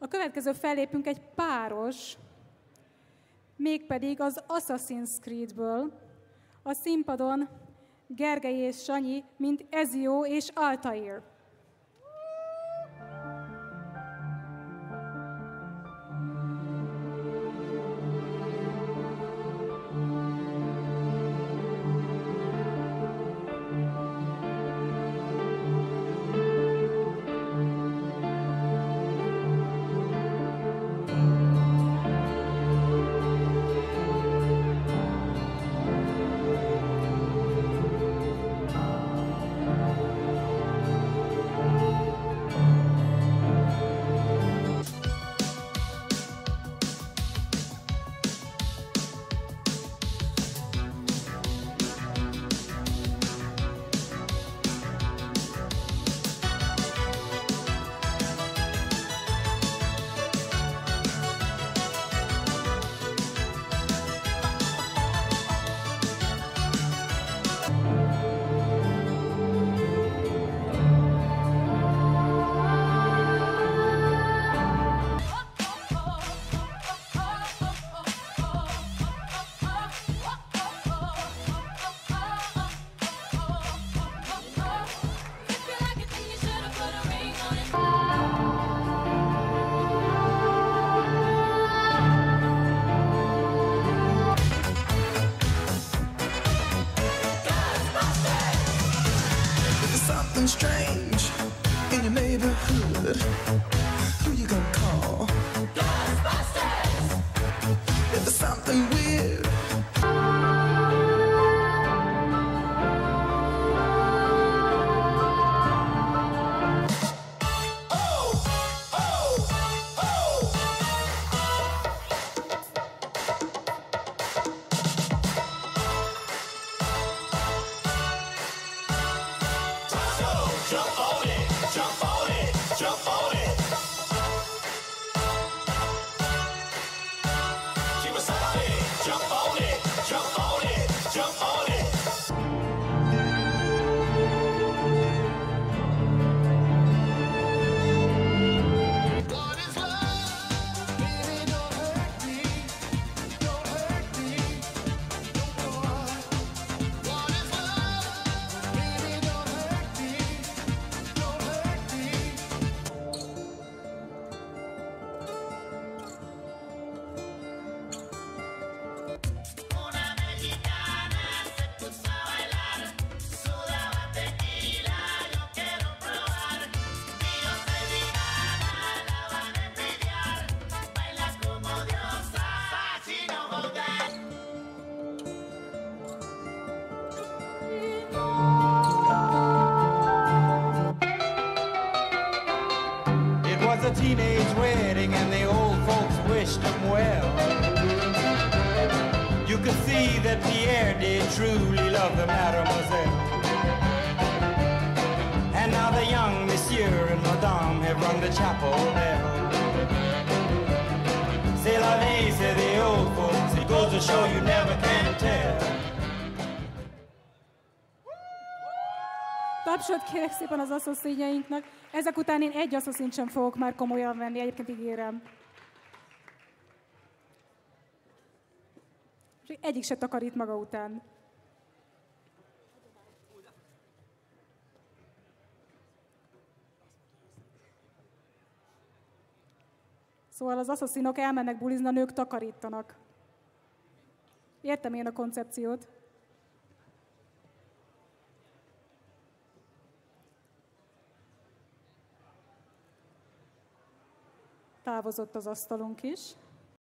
A következő fellépünk egy páros, mégpedig az Assassin's Creedből. A színpadon Gergely és Sanyi, mint Ezio és Altair. Strange in your neighborhood. Who you gonna call? Ghostbusters! If there's something weird. Jump on it, jump on it, jump on it. She was on it, jump on it, jump on it, jump on it. What is love? Baby, don't hurt me, don't hurt me, no more. What is love? Baby, don't hurt me. A teenage wedding and the old folks wished him well. You could see that Pierre did truly love the mademoiselle. And now the young monsieur and madame have rung the chapel bell. C'est la vie, say the old folks, it goes to show you never can tell. Tapsot kérek szépen az asszonyainknak. Ezek után én egy asszonyt sem fogok már komolyan venni, egyébként ígérem. Egyik se takarít maga után. Szóval az asszonyok elmennek bulizni, a nők takarítanak. Értem én a koncepciót. Távozott az asztalunk is.